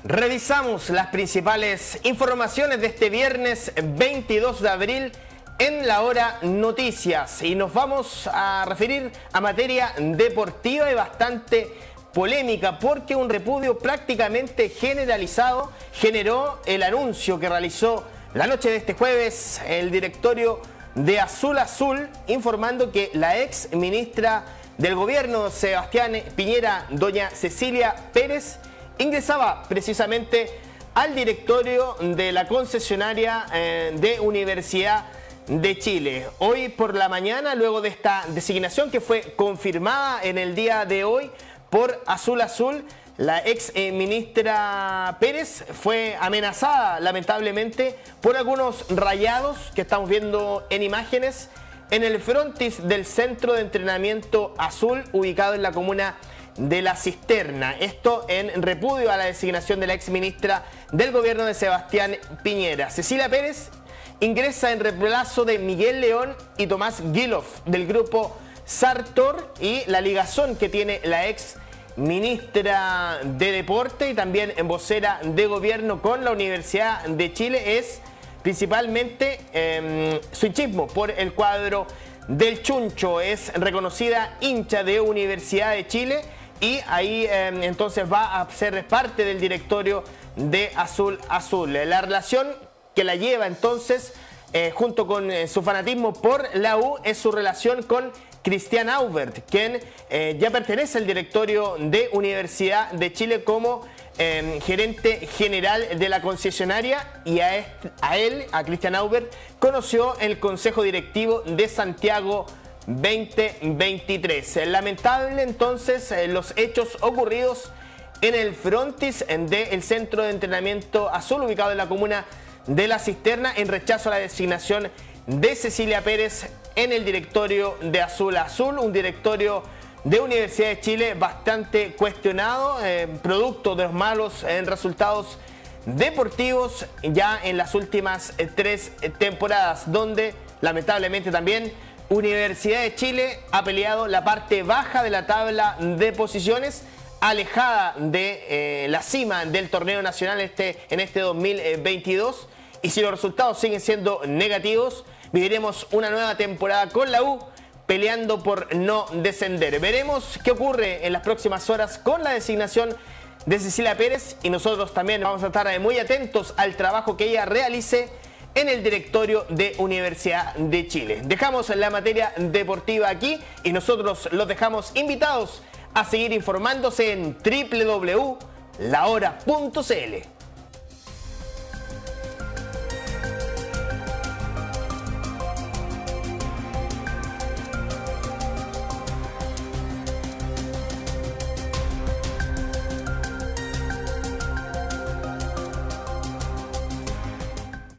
Revisamos las principales informaciones de este viernes 22 de abril en la hora noticias y nos vamos a referir a materia deportiva y bastante polémica porque un repudio prácticamente generalizado generó el anuncio que realizó la noche de este jueves el directorio de Azul Azul, informando que la ex ministra del gobierno Sebastián Piñera, doña Cecilia Pérez, ingresaba precisamente al directorio de la concesionaria de Universidad de Chile. Hoy por la mañana, luego de esta designación que fue confirmada en el día de hoy por Azul Azul, la ex ministra Pérez fue amenazada lamentablemente por algunos rayados que estamos viendo en imágenes en el frontis del centro de entrenamiento Azul ubicado en la comuna de La Cisterna. Esto en repudio a la designación de la ex ministra del gobierno de Sebastián Piñera. Cecilia Pérez ingresa en reemplazo de Miguel León y Tomás Guilof del grupo Sartor, y la ligazón que tiene la ex ministra de Deporte y también en vocera de gobierno con la Universidad de Chile es principalmente su hinchismo por el cuadro del Chuncho. Es reconocida hincha de Universidad de Chile y ahí entonces va a ser parte del directorio de Azul Azul. La relación que la lleva entonces junto con su fanatismo por la U es su relación con Christian Aubert, quien ya pertenece al directorio de Universidad de Chile como gerente general de la concesionaria, y a Christian Aubert, conoció el Consejo Directivo de Santiago 2023. Lamentable entonces los hechos ocurridos en el frontis del centro de entrenamiento Azul ubicado en la comuna de La Cisterna en rechazo a la designación de Cecilia Pérez en el directorio de Azul Azul, un directorio de Universidad de Chile bastante cuestionado, producto de los malos resultados deportivos ya en las últimas 3 temporadas, donde lamentablemente también Universidad de Chile ha peleado la parte baja de la tabla de posiciones, alejada de la cima del torneo nacional en este 2022, y si los resultados siguen siendo negativos, viviremos una nueva temporada con la U peleando por no descender. Veremos qué ocurre en las próximas horas con la designación de Cecilia Pérez, y nosotros también vamos a estar muy atentos al trabajo que ella realice en el directorio de Universidad de Chile. Dejamos la materia deportiva aquí y nosotros los dejamos invitados a seguir informándose en www.lahora.cl.